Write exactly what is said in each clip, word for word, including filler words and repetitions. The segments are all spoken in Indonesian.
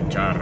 lancar.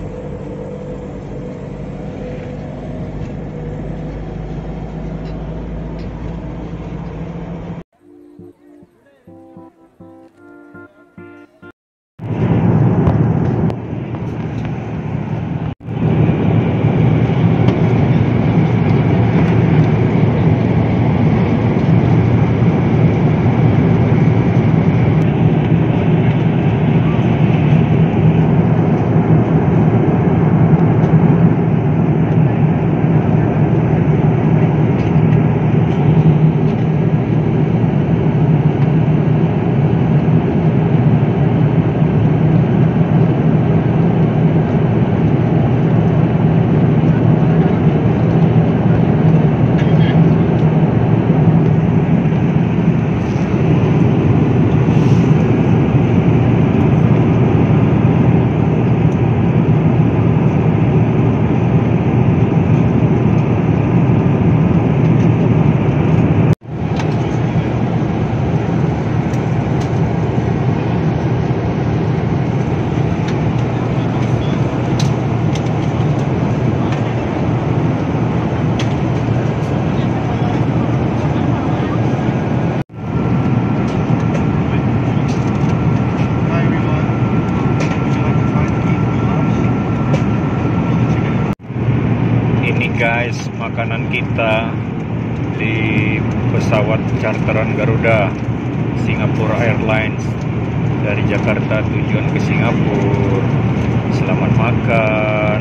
Guys, makanan kita di pesawat charteran Garuda Singapore Airlines dari Jakarta tujuan ke Singapura. Selamat makan.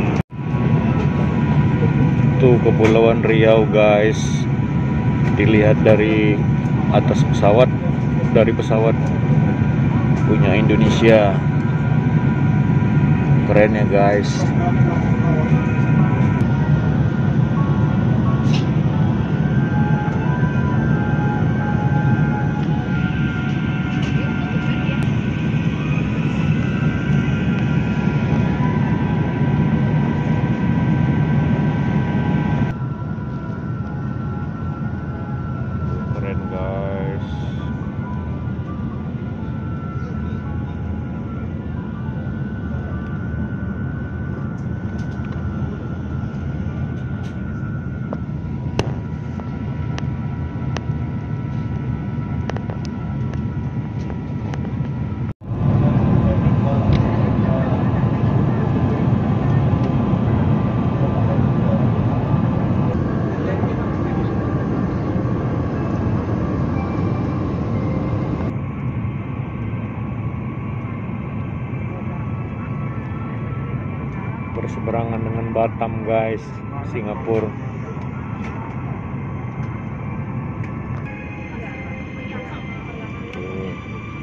Tuh Kepulauan Riau guys, dilihat dari atas pesawat, dari pesawat punya Indonesia. Keren ya guys. Berseberangan dengan Batam guys, Singapura. Tuh.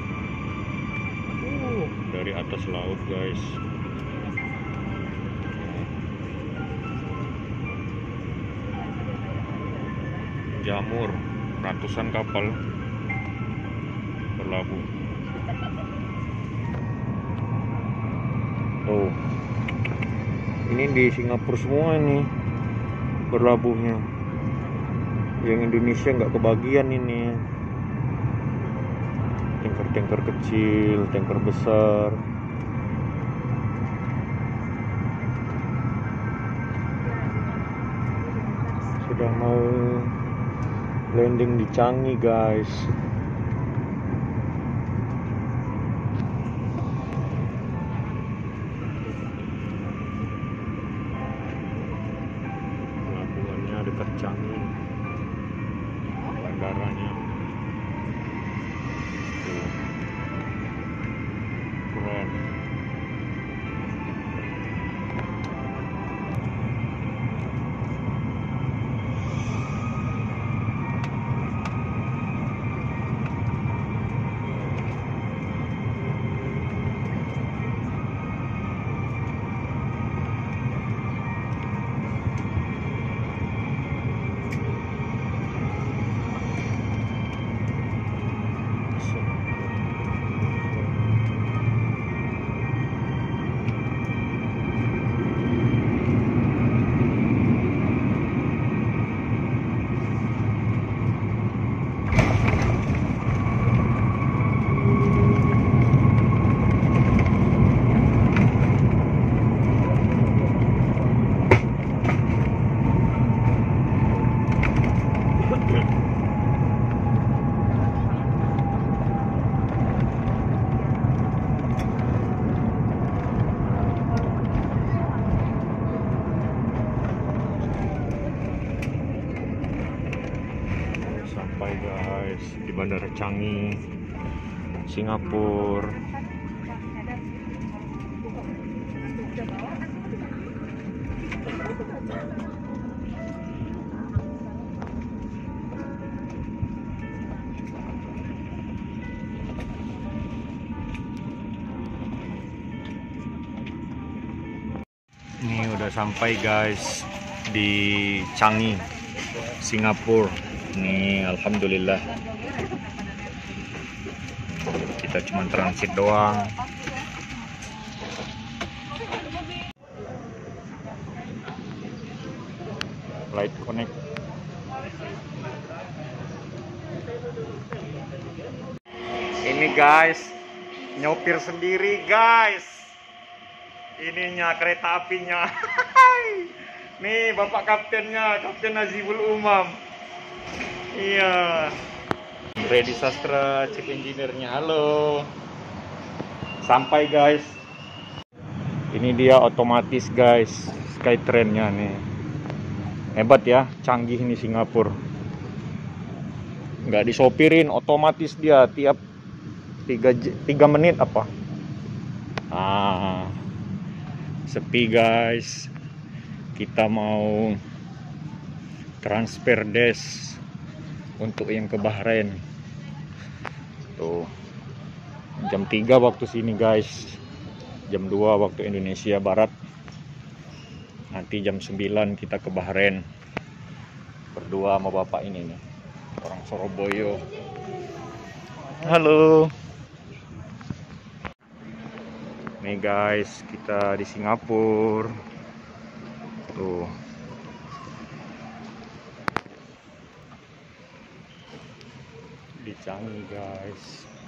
Uh, dari atas laut guys. Jamur, ratusan kapal berlabuh. Tuh. Ini di Singapura semua nih berlabuhnya. Yang Indonesia nggak kebagian ini. Tanker-tanker kecil, tanker besar. Sudah mau landing di Changi guys. Dekat Changi bandaranya. Tuh. Keren. sampai guys di Bandara Changi, Singapura. Ini udah sampai guys di Changi, Singapura. Ini alhamdulillah. Kita cuma transit doang. Flight connect. Ini guys, nyopir sendiri guys. Ininya kereta apinya. Nih bapak kaptennya, Kapten Nazibul Umam. Iya. Ready Sastra, chief engineer-nya. Halo. Sampai guys. Ini dia otomatis guys, Skytrain-nya nih. Hebat ya, canggih ini Singapura. Nggak disopirin, otomatis dia tiap tiga menit apa. Ah. Sepi guys, kita mau transfer desk untuk yang ke Bahrain. Tuh jam tiga waktu sini guys, jam dua waktu Indonesia Barat. Nanti jam sembilan kita ke Bahrain berdua sama bapak ini nih, orang Surabaya. Halo. Nih guys, kita di Singapura. Tuh. Di Changi guys.